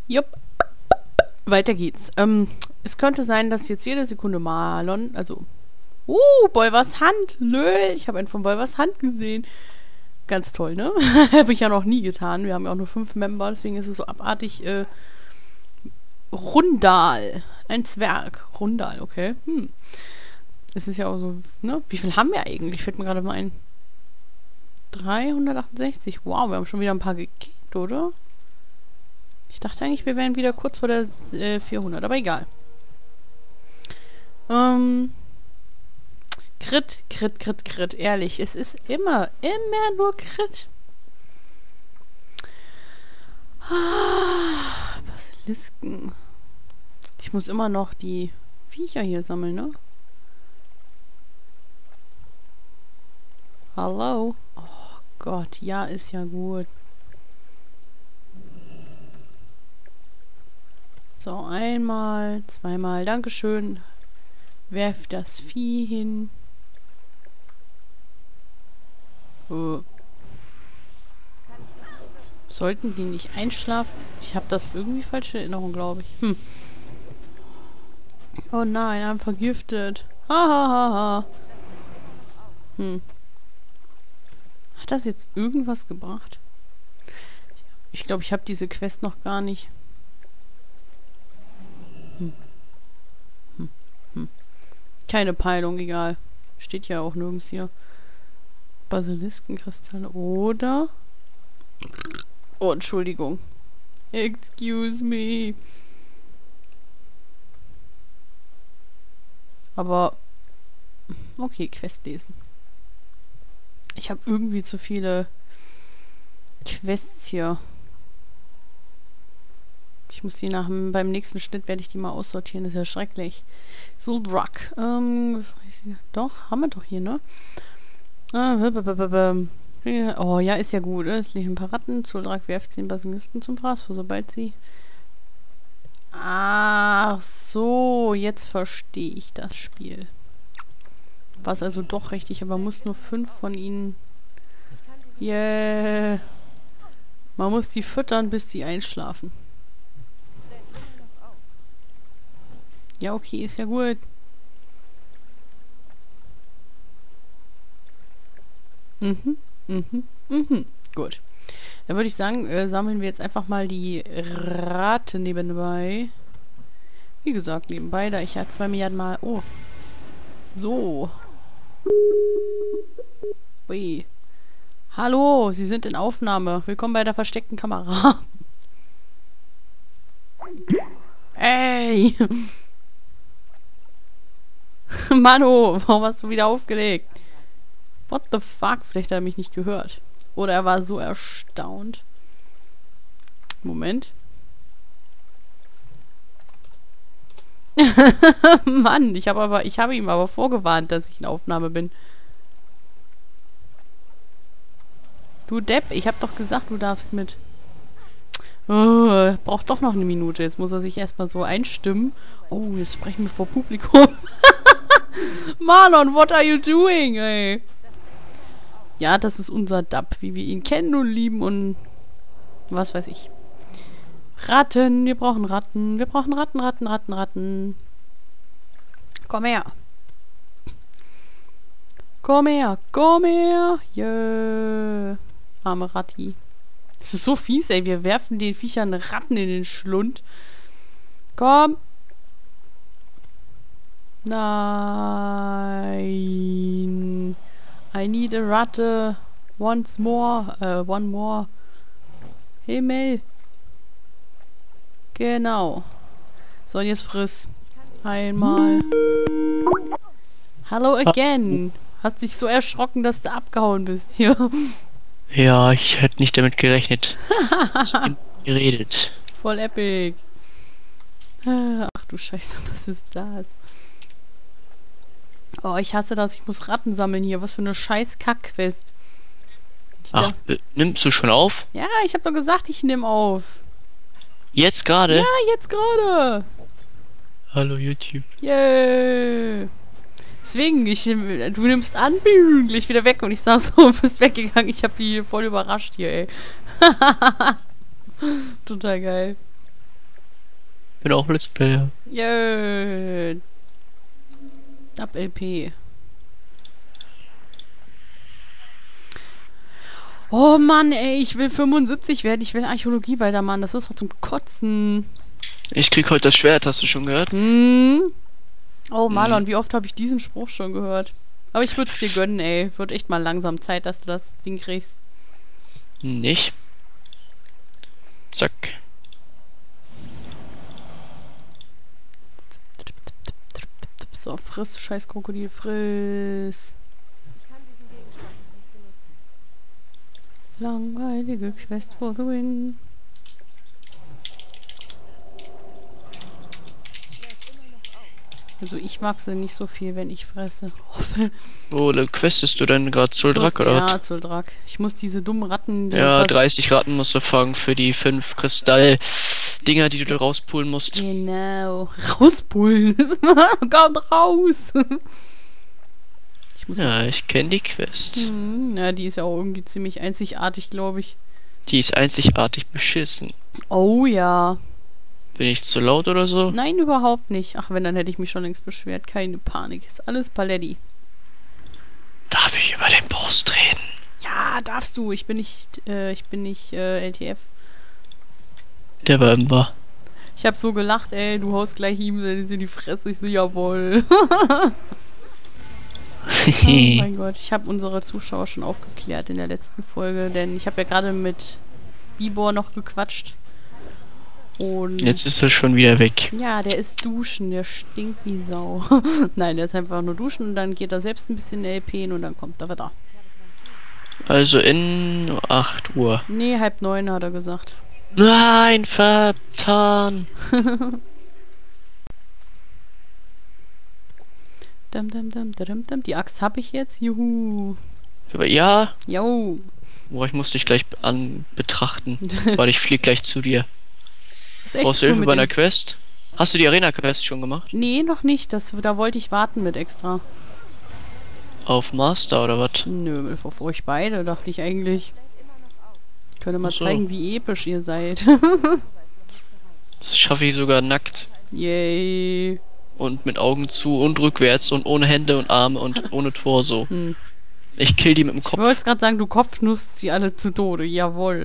Jupp. Weiter geht's. Es könnte sein, dass jetzt jede Sekunde Marlon, also... Bolvers Hand. Löhl. Ich habe einen von Bolvers Hand gesehen. Ganz toll, ne? Habe ich ja noch nie getan. Wir haben ja auch nur 5 Member, deswegen ist es so abartig, Rundal. Ein Zwerg. Rundal, okay. Es ist ja auch so, ne? Wie viel haben wir eigentlich? Fällt mir gerade mal ein. 368. Wow, wir haben schon wieder ein paar gekickt, oder? Ich dachte eigentlich, wir wären wieder kurz vor der 400, aber egal. Crit, Crit, Crit, Crit. Ehrlich, es ist immer nur Crit. Basilisken. Ich muss immer noch die Viecher hier sammeln, ne? Hallo? Oh Gott, ja, ist ja gut. So, einmal, zweimal. Dankeschön. Werf das Vieh hin. Sollten die nicht einschlafen? Ich habe das irgendwie falsche Erinnerung, glaube ich. Oh nein, I'm vergiftet. Hahaha. Hat das jetzt irgendwas gebracht? Ich glaube, ich habe diese Quest noch gar nicht. Keine Peilung, egal. Steht ja auch nirgends hier. Basiliskenkristalle oder... Oh, Entschuldigung. Excuse me. Aber... Okay, Quest lesen. Ich habe irgendwie zu viele Quests hier. Ich muss die beim nächsten Schnitt werde ich die mal aussortieren. Das ist ja schrecklich. Zuldrak. Doch, haben wir doch hier, ne? Oh, ja, ist ja gut. Es liegen ein paar Ratten. Zuldrak werft den Basilisten zum Fraß, sobald sie... Ach so, jetzt verstehe ich das Spiel. War es also doch richtig, aber man muss nur 5 von ihnen... Yeah. Man muss die füttern, bis sie einschlafen. Ja, okay, ist ja gut. Gut. Dann würde ich sagen, sammeln wir jetzt einfach mal die Rate nebenbei. Wie gesagt, nebenbei, da ich ja 2 Milliarden Mal... Oh. So. Ui. Hallo, Sie sind in Aufnahme. Willkommen bei der versteckten Kamera. Ey! Mano, warum hast du wieder aufgelegt? What the fuck? Vielleicht hat er mich nicht gehört. Oder er war so erstaunt. Moment. Mann, ich habe ihm aber vorgewarnt, dass ich in Aufnahme bin. Du Depp, ich habe doch gesagt, du darfst mit. Oh, braucht doch noch eine Minute. Jetzt muss er sich erstmal so einstimmen. Oh, jetzt sprechen wir vor Publikum. Marlon, what are you doing, ey? Ja, das ist unser Dub, wie wir ihn kennen und lieben und was weiß ich. Ratten, wir brauchen Ratten. Wir brauchen Ratten, Ratten, Ratten, Ratten. Komm her. Komm her, komm her. Yeah. Arme Ratti. Das ist so fies, ey. Wir werfen den Viechern Ratten in den Schlund. Komm. Nein. I need a Ratte. Once more. One more. Himmel. Genau. So, und jetzt friss. Einmal. Hello again. Hast dich so erschrocken, dass du abgehauen bist hier. Ja, ich hätte nicht damit gerechnet. Geredet. Voll epic. Ach du Scheiße, was ist das? Oh, ich hasse das. Ich muss Ratten sammeln hier. Was für eine scheiß Kack-Quest. Ach, nimmst du schon auf? Ja, ich habe doch gesagt, ich nehme auf. Jetzt gerade? Ja, jetzt gerade. Hallo YouTube. Yeah. Deswegen, du nimmst an, gleich wieder weg. Und ich sag so, bist weggegangen. Ich habe die voll überrascht hier, ey. Total geil. Bin auch Let's Player. Yay. Dub LP. Oh Mann, ey, ich will 75 werden. Ich will Archäologie weitermachen. Das ist doch zum Kotzen. Ich krieg heute das Schwert, hast du schon gehört? Oh Marlon, wie oft habe ich diesen Spruch schon gehört? Aber ich würde es dir gönnen, ey. Wird echt mal langsam Zeit, dass du das Ding kriegst. Nicht. Zack. So, friss, scheiß Krokodil, friss. Langweilige Quest for the win. Also ich mag sie nicht so viel, wenn ich fresse. Wo questest du denn gerade? Zuldrak oder was? Ja, Zuldrak. Ich muss diese dummen Ratten... Ja, 30 Ratten musst du fangen für die 5 Kristall-Dinger, die du da rauspulen musst. Genau. Rauspullen. Kommt raus. Ich kenne die Quest. Ja, die ist ja auch irgendwie ziemlich einzigartig, glaube ich. Die ist einzigartig beschissen. Oh ja. Bin ich zu laut oder so? Nein, überhaupt nicht. Ach, wenn, dann hätte ich mich schon längst beschwert. Keine Panik. Ist alles Paletti. Darf ich über den Boss reden? Ja, darfst du. Ich bin nicht LTF. Der war im Bar. Ich hab so gelacht, ey. Du haust gleich ihm in die Fresse. Ich so, jawohl. Oh mein Gott. Ich habe unsere Zuschauer schon aufgeklärt in der letzten Folge. Denn ich habe ja gerade mit Bibor noch gequatscht. Und jetzt ist er schon wieder weg. Ja, der ist duschen, der stinkt wie Sau. Nein, der ist einfach nur duschen und dann geht er selbst ein bisschen LPen und dann kommt er wieder. Also in 8 Uhr. Nee, 8:30 hat er gesagt. Nein, vertan. Die Axt habe ich jetzt. Juhu. Aber ja. Jo. Boah, ich muss dich gleich betrachten. Weil ich flieg gleich zu dir. Brauchst du Hilfe bei einer Quest? Hast du die Arena-Quest schon gemacht? Nee, noch nicht. Da wollte ich warten mit extra. Auf Master oder was? Nö, auf euch beide dachte ich eigentlich. Könnte mal zeigen, wie episch ihr seid. Das schaffe ich sogar nackt. Yay. Und mit Augen zu und rückwärts und ohne Hände und Arme und ohne Torso. Ich kill die mit dem Kopf. Ich wollte gerade sagen, du kopfnusst sie alle zu Tode. Jawohl.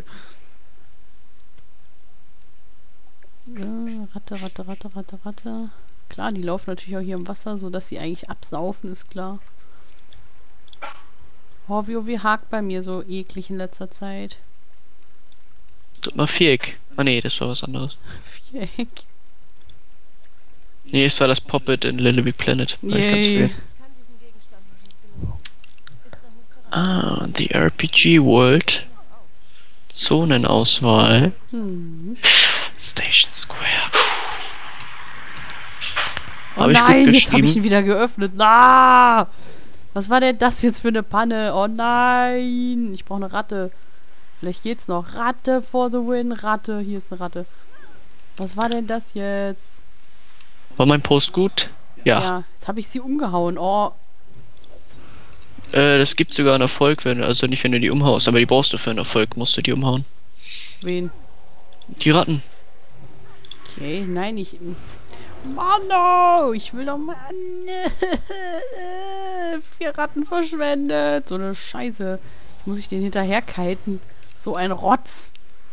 Ratte. Klar, die laufen natürlich auch hier im Wasser, sodass sie eigentlich absaufen, ist klar. Oh, wie hakt bei mir so eklig in letzter Zeit. Drück mal Viereck. Ah nee, das war was anderes. Viereck? Nee, es war das Pop-It in Little Big Planet. Ah, the RPG World. Zonenauswahl. Station Square. Oh nein, jetzt habe ich ihn wieder geöffnet. Ah! Was war denn das jetzt für eine Panne? Oh nein! Ich brauche eine Ratte. Vielleicht geht's noch. Ratte for the win. Ratte. Hier ist eine Ratte. Was war denn das jetzt? War mein Post gut? Ja. Ja, jetzt habe ich sie umgehauen. Oh. Das gibt sogar einen Erfolg, also nicht wenn du die umhaust, aber die brauchst du für einen Erfolg, musst du die umhauen. Wen? Die Ratten. Okay, nein, ich... Mann, no! Ich will doch mal... 4 Ratten verschwendet. So eine Scheiße. Jetzt muss ich den hinterher kiten. So ein Rotz.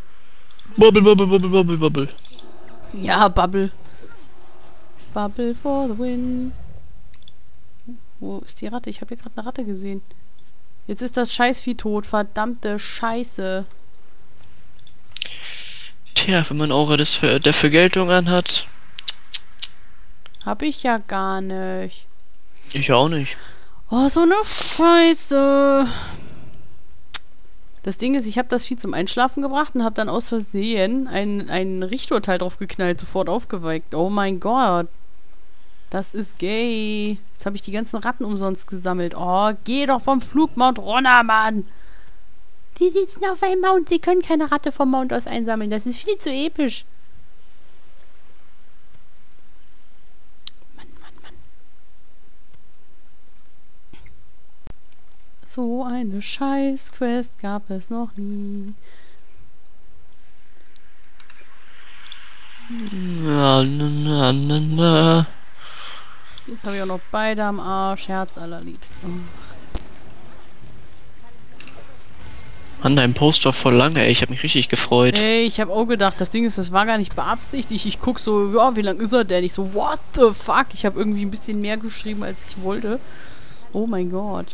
Bubble. Ja, Bubble. Bubble for the win. Wo ist die Ratte? Ich habe hier gerade eine Ratte gesehen. Jetzt ist das Scheißvieh tot. Verdammte Scheiße. Tja, wenn man Aura der Vergeltung anhat. Hab ich ja gar nicht. Ich auch nicht. Oh, so eine Scheiße. Das Ding ist, ich habe das Vieh zum Einschlafen gebracht und habe dann aus Versehen ein Riechturteil drauf geknallt, sofort aufgeweckt. Oh mein Gott. Das ist gay. Jetzt habe ich die ganzen Ratten umsonst gesammelt. Oh, geh doch vom Flugmount runter, Mann. Die sitzen auf einem Mount. Sie können keine Ratte vom Mount aus einsammeln. Das ist viel zu episch. Mann. So eine Scheiß-Quest gab es noch nie. Ja, na, na, na. Jetzt habe ich auch noch beide am Arsch. Herz allerliebst. Oh. Mann, dein Post war voll lange, ey. Ich habe mich richtig gefreut. Ey, ich habe auch gedacht, das Ding ist, das war gar nicht beabsichtigt. Ich guck so, ja, wie lang ist er denn? Ich so, what the fuck? Ich habe irgendwie ein bisschen mehr geschrieben, als ich wollte. Oh mein Gott.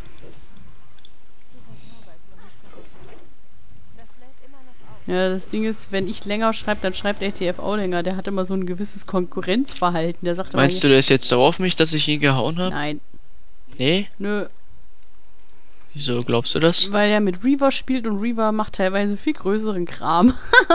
Ja, das Ding ist, wenn ich länger schreibe, dann schreibt RTF auch länger. Der hat immer so ein gewisses Konkurrenzverhalten. Der sagt Meinst du, der ist jetzt sauer auf mich, dass ich ihn gehauen habe? Nein. Nee? Nö. Wieso glaubst du das? Weil er mit Reaver spielt und Reaver macht teilweise viel größeren Kram.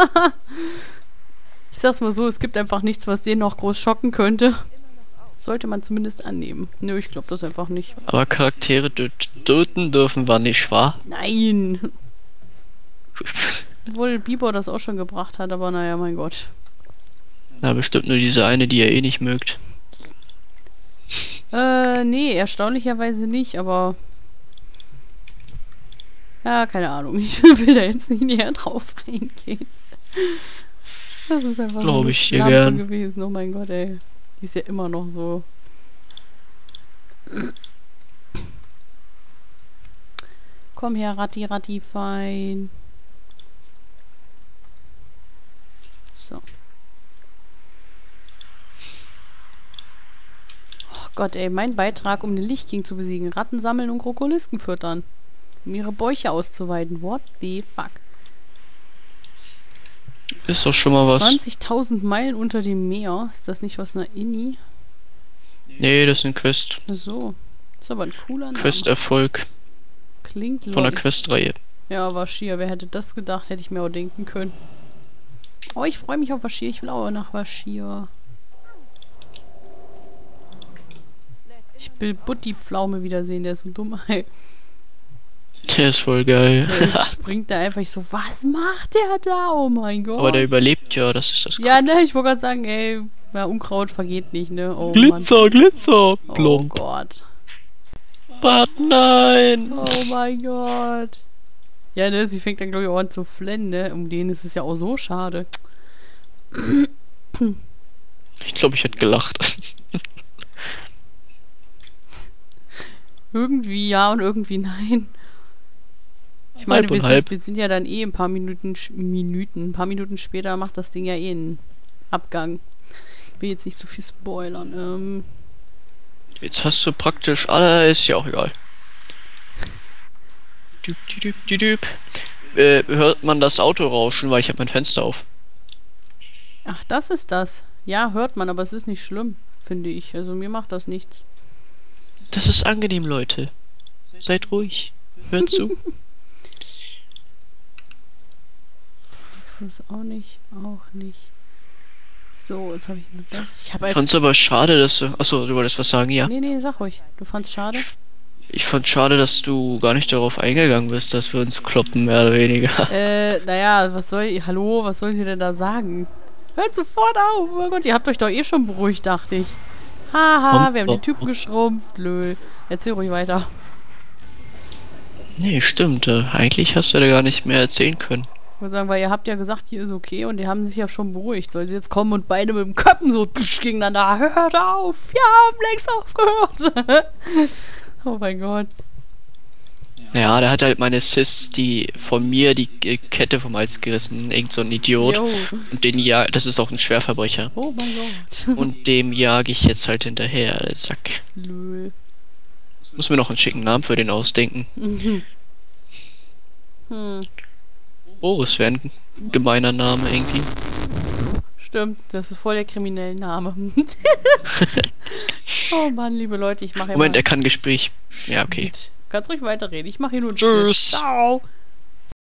Ich sag's mal so, es gibt einfach nichts, was den noch groß schocken könnte. Sollte man zumindest annehmen. Nö, ich glaube das einfach nicht. Aber Charaktere töten dürfen wir nicht, wahr? Nein. Obwohl Bieber das auch schon gebracht hat, aber naja, mein Gott. Na, bestimmt nur diese eine, die er eh nicht mögt. Nee, erstaunlicherweise nicht, aber... Ja, keine Ahnung. Ich will da jetzt nicht näher drauf eingehen. Das ist einfach nur eine Schlampe gewesen. Oh mein Gott, ey. Die ist ja immer noch so. Komm her, Ratti, Ratti, fein. So. Oh Gott, ey. Mein Beitrag, um den Lichtking zu besiegen. Ratten sammeln und Krokolisken füttern. Um ihre Bäuche auszuweiten. What the fuck? Ist doch schon mal was. 20.000 Meilen unter dem Meer. Ist das nicht aus einer Inni? Nee, das ist ein Quest. So. Ist aber ein cooler Name. Quest-Erfolg. Klingt von der Quest-Reihe. Ja, Vashir. Wer hätte das gedacht? Hätte ich mir auch denken können. Oh, ich freue mich auf Vashir. Ich will auch nach Vashir. Ich will Butti Pflaume wiedersehen. Der ist so dumm. Der ist voll geil. Der springt da einfach. Ich so, was macht der da? Oh mein Gott. Aber der überlebt ja, das ist das. Ja, ne, ich wollte gerade sagen, ey, ja, Unkraut vergeht nicht, ne? Oh, Glitzer, Mann. Glitzer, plomp. Oh Gott. But nein. Oh mein Gott. Ja, ne, sie fängt dann, glaube ich, auch an zu flennen, ne? Um den ist es ja auch so schade. Ich glaube, ich hätte gelacht. Irgendwie ja und irgendwie nein. Ich meine, wir sind ja dann eh ein paar Minuten später macht das Ding ja eh einen Abgang. Ich will jetzt nicht zu viel spoilern. Jetzt hast du praktisch alle, ist ja auch egal. Hört man das Auto rauschen, weil ich habe mein Fenster auf. Ach, das ist das. Ja, hört man, aber es ist nicht schlimm, finde ich. Also mir macht das nichts. Das ist angenehm, Leute. Seid ruhig. Hört zu. Das ist auch nicht. So, jetzt habe ich nur das. Ich fand's aber schade, dass du... Achso, du wolltest was sagen, ja? Nee, sag ruhig. Du fand's schade? Ich fand schade, dass du gar nicht darauf eingegangen bist, dass wir uns kloppen, mehr oder weniger. Naja, was soll sie denn da sagen? Hört sofort auf! Oh Gott, ihr habt euch doch eh schon beruhigt, dachte ich. Haha, wir haben den Typen geschrumpft, lol. Erzähl ruhig weiter. Nee, stimmt. Eigentlich hast du da gar nicht mehr erzählen können. Ich würde sagen, weil ihr habt ja gesagt, hier ist okay und die haben sich ja schon beruhigt. Soll sie jetzt kommen und beide mit dem Köppen so gegeneinander. Hört auf! Ja, haben längst aufgehört! Oh mein Gott. Ja, der hat halt meine Sis, die von mir die Kette vom Hals gerissen. Irgend so ein Idiot. Yo. Und das ist auch ein Schwerverbrecher. Oh mein Gott. Und dem jage ich jetzt halt hinterher, der Sack. Lol. Muss mir noch einen schicken Namen für den ausdenken. Oh, es wäre ein gemeiner Name irgendwie. Stimmt, das ist voll der kriminelle Name. Oh Mann, liebe Leute, ich mache Moment, er kann Gespräch. Ja, okay. Kannst ruhig weiterreden. Ich mache hier nur einen Tschüss. Ciao.